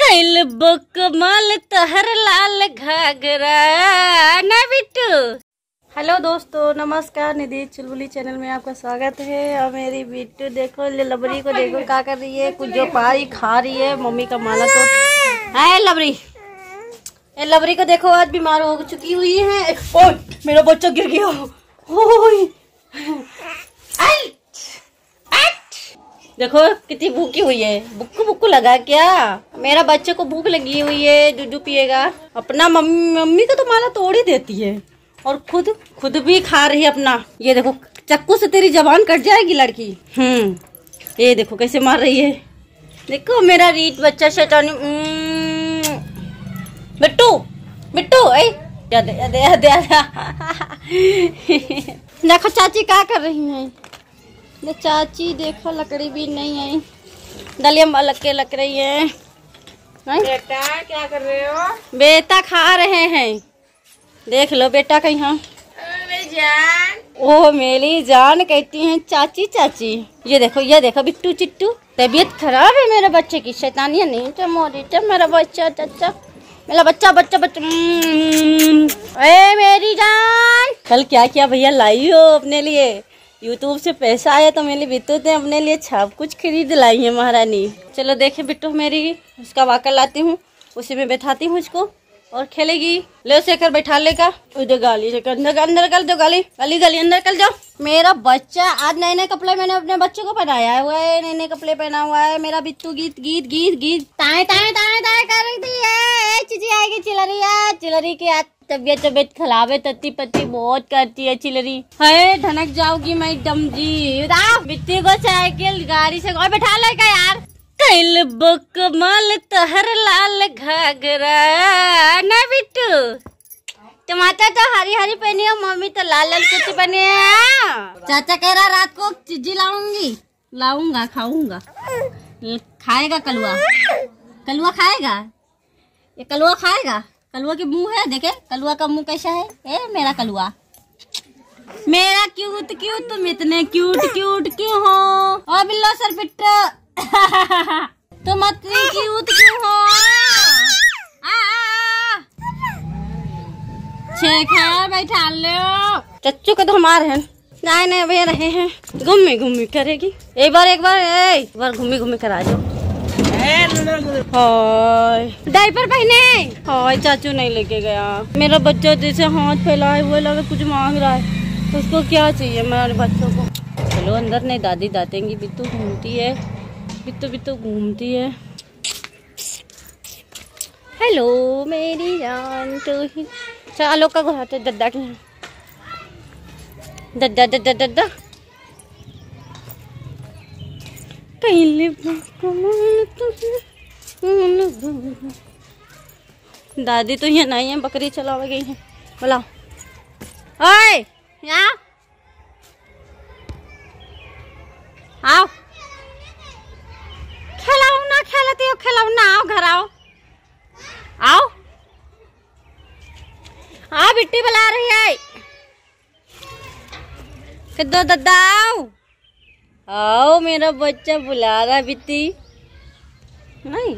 कैल बुकमल तहर लाल घाघरा ना बिट्टू। हेलो दोस्तों, नमस्कार। निधि चुलबुली चैनल में आपका स्वागत है। और मेरी बिट्टू देखो, लबरी को देखो क्या कर रही है, कुछ जो पारी खा रही है। मम्मी का माला तो है लबरी। ये लबरी को देखो, आज बीमार हो चुकी हुई है। ओए मेरा बच्चा गिर गया। ओए देखो कितनी भूखी हुई है। बुक्कू बुक्कू लगा क्या? मेरा बच्चे को भूख लगी हुई है, दूध पिएगा। अपना मम्मी को तो माला तोड़ ही देती है और खुद भी खा रही है अपना। ये देखो, चाकू से तेरी जबान कट जाएगी लड़की। ये देखो कैसे मार रही है। देखो मेरा रीत बच्चा शैतानी। बिट्टू बिट्टू देखो चाची क्या कर रही है। चाची देखो, लकड़ी भी नहीं है, दलिया में लग रही है। बेटा क्या कर रहे हो? बेटा खा रहे हैं। देख लो बेटा कहीं। मेरी जान। ओ मेरी जान कहती हैं चाची चाची। ये देखो बिट्टू चिट्टू, तबीयत खराब है मेरे बच्चे की। शैतानियां नहीं तो मोरी मेरा बच्चा चाचा, मेरा बच्चा बच्चा बच्चा। ए मेरी जान, कल क्या क्या भैया लाई हो अपने लिए। यूट्यूब से पैसा आया तो मेरी बिट्टू ने अपने लिए सब कुछ खरीद लाई है महारानी। चलो देखे बिट्टू मेरी, उसका वाकर लाती हूँ, उसी में बैठाती हूँ इसको और खेलेगी। ले शेखर बैठा लेगा उधर गाली अंदर कर दो, गाली अंदर कर जाओ। मेरा बच्चा आज नए नए कपड़े मैंने अपने बच्चों को पहनाया हुआ है, नए नए कपड़े पहना हुआ है। मेरा बिट्टू गीत गीत गीत गीत ताए ताए ताए ताए कर रही है। चिची आएगी चिलरी की आज तबीयत खराब है, तत्ती पत्ती बहुत करती है चिलरी। है धनक जाओगी मैं एकदम जी। बिट्टू को साइकिल गाड़ी से बैठा लेगा यार। कैल बुकमल तहर लाल घाघरा ना बिट्टू। टमाटर तो हरी हरी पहनी हो, मम्मी तो लाल लाल कुछ पहनी है। चाचा कह रहा रात को चिज्जी लाऊंगा खाऊंगा। खाएगा कलुआ खाएगा। ये कलुआ खाएगा। कलुआ के मुंह है, देखे कलुआ का मुंह कैसा है। ए मेरा कलुआ, मेरा क्यूट तुम इतने क्यूट क्यों हो। ओ बिल्लो सर पिट्टू तुम इतनी क्यूट क्यों हो। शेखर बैठा लो। चच्चू का तो हमारे हैं, नहीं भैया रहे हैं। घूमी करेगी। एक बार घूमी करा दो। डायपर पहने। हाय चाचू नहीं लेके गया। मेरा बच्चा जैसे हाथ फैलाए हुए लगे कुछ मांग रहा है, तो उसको क्या चाहिए मेरे बच्चों को। चलो अंदर नहीं, दादी दातेंगी। बिट्टू घूमती है, बिट्टू घूमती है। हेलो मेरी जान तो ही। चलो का घुराते दद्दा के दद्दा दादी तो यहाँ नहीं है, बकरी चला गई है। बुलाओ। ओए यहाँ आओ। खिलाओ ना, खेलती हो खिलाओ ना। आओ घर आओ। बिट्टी बुला रही है। किधर दादा आओ, मेरा बच्चा बुला रहा। बिट्टी नहीं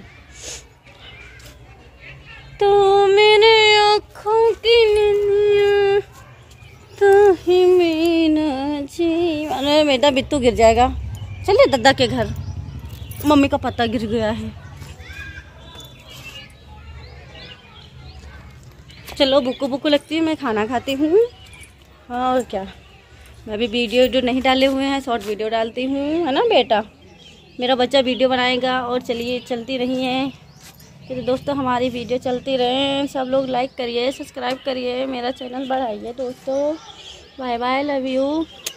तो मेरे आँखों की नैया तो ही मेरा जी। अरे बेटा बिट्टू गिर जाएगा। चलिए दादा के घर, मम्मी का पता गिर गया है। चलो बुक्कू लगती है, मैं खाना खाती हूँ। और क्या, मैं भी वीडियो नहीं डाले हुए हैं, शॉर्ट वीडियो डालती हूँ, है ना बेटा। मेरा बच्चा वीडियो बनाएगा और चलिए चलती रही है। तो दोस्तों हमारी वीडियो चलती रहे। सब लोग लाइक करिए, सब्सक्राइब करिए, मेरा चैनल बढ़ाइए दोस्तों। Bye bye, love you.